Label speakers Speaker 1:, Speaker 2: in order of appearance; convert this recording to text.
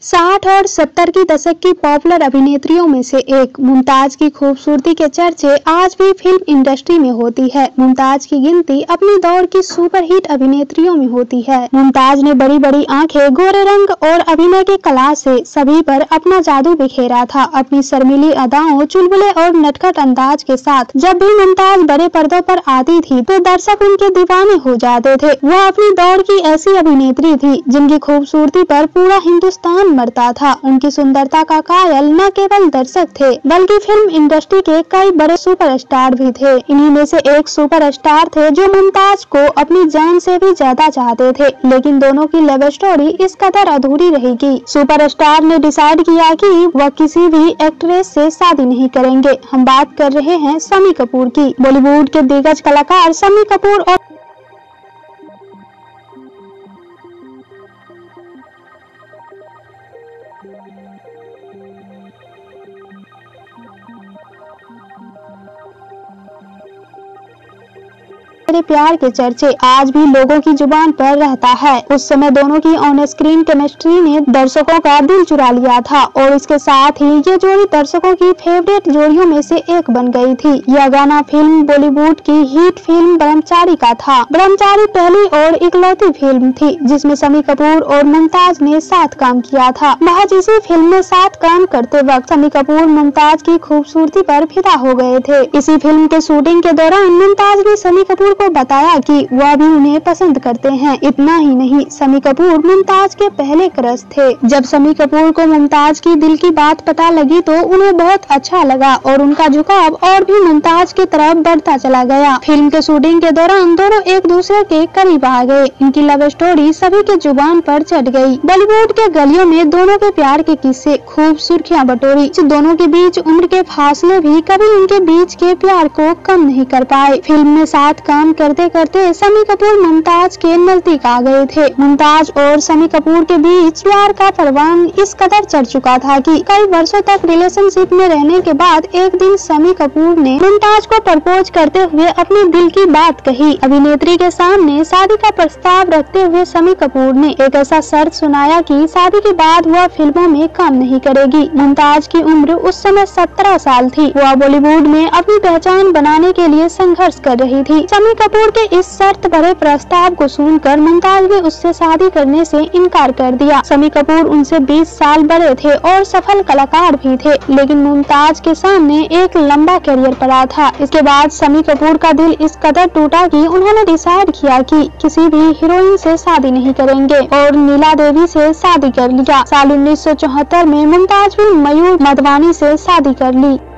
Speaker 1: 60 और 70 की दशक की पॉपुलर अभिनेत्रियों में से एक मुमताज की खूबसूरती के चर्चे आज भी फिल्म इंडस्ट्री में होती है। मुमताज की गिनती अपनी दौर की सुपरहिट अभिनेत्रियों में होती है। मुमताज ने बड़ी बड़ी आंखें, गोरे रंग और अभिनय की कला से सभी पर अपना जादू बिखेरा था। अपनी शर्मीली अदाओं, चुलबुले और नटखट अंदाज के साथ जब भी मुमताज बड़े पर्दों पर आती थी तो दर्शक उनके दीवाने हो जाते थे। वह अपनी दौर की ऐसी अभिनेत्री थी जिनकी खूबसूरती पर पूरा हिंदुस्तान मरता था। उनकी सुंदरता का कायल न केवल दर्शक थे बल्कि फिल्म इंडस्ट्री के कई बड़े सुपरस्टार भी थे। इन्हीं में से एक सुपरस्टार थे जो मुमताज को अपनी जान से भी ज्यादा चाहते थे, लेकिन दोनों की लव स्टोरी इस कदर अधूरी रहेगी। सुपरस्टार ने डिसाइड किया कि वह किसी भी एक्ट्रेस से शादी नहीं करेंगे। हम बात कर रहे हैं शम्मी कपूर की। बॉलीवुड के दिग्गज कलाकार शम्मी कपूर और मेरे प्यार के चर्चे आज भी लोगों की जुबान पर रहता है। उस समय दोनों की ऑन स्क्रीन केमिस्ट्री ने दर्शकों का दिल चुरा लिया था और इसके साथ ही ये जोड़ी दर्शकों की फेवरेट जोड़ियों में से एक बन गई थी। यह गाना फिल्म बॉलीवुड की हिट फिल्म ब्रह्मचारी का था। ब्रह्मचारी पहली और इकलौती फिल्म थी जिसमें शम्मी कपूर और मुमताज ने साथ काम किया था। महज इसी फिल्म में साथ काम करते वक्त शम्मी कपूर मुमताज की खूबसूरती पर फिदा हो गए थे। इसी फिल्म के शूटिंग के दौरान मुमताज ने शम्मी कपूर को बताया कि वह भी उन्हें पसंद करते हैं। इतना ही नहीं, शम्मी कपूर मुमताज के पहले क्रश थे। जब शम्मी कपूर को मुमताज की दिल की बात पता लगी तो उन्हें बहुत अच्छा लगा और उनका झुकाव और भी मुमताज की तरफ बढ़ता चला गया। फिल्म के शूटिंग के दौरान दोनों एक दूसरे के करीब आ गए। इनकी लव स्टोरी सभी के जुबान पर चढ़ गई। बॉलीवुड के गलियों में दोनों के प्यार के किस्से खूब सुर्खियां बटोरी। दोनों के बीच उम्र के फासले भी कभी उनके बीच के प्यार को कम नहीं कर पाए। फिल्म में साथ काम करते करते शम्मी कपूर मुमताज के नजदीक आ गए थे। मुमताज और शम्मी कपूर के बीच प्यार का परवान इस कदर चढ़ चुका था कि कई वर्षों तक रिलेशनशिप में रहने के बाद एक दिन शम्मी कपूर ने मुमताज को प्रपोज करते हुए अपने दिल की बात कही। अभिनेत्री के सामने शादी का प्रस्ताव रखते हुए शम्मी कपूर ने एक ऐसा शर्त सुनाया कि शादी के बाद वह फिल्मों में काम नहीं करेगी। मुमताज की उम्र उस समय 17 साल थी। वह बॉलीवुड में अपनी पहचान बनाने के लिए संघर्ष कर रही थी। शम्मी कपूर के इस शर्त भरे प्रस्ताव को सुनकर मुमताज ने उससे शादी करने से इनकार कर दिया। शम्मी कपूर उनसे 20 साल बड़े थे और सफल कलाकार भी थे, लेकिन मुमताज के सामने एक लंबा करियर पड़ा था। इसके बाद शम्मी कपूर का दिल इस कदर टूटा कि उन्होंने डिसाइड किया कि किसी भी हीरोइन से शादी नहीं करेंगे और नीला देवी से शादी कर लिया। साल 1974 में मुमताज भी मयूर मधवानी से शादी कर ली।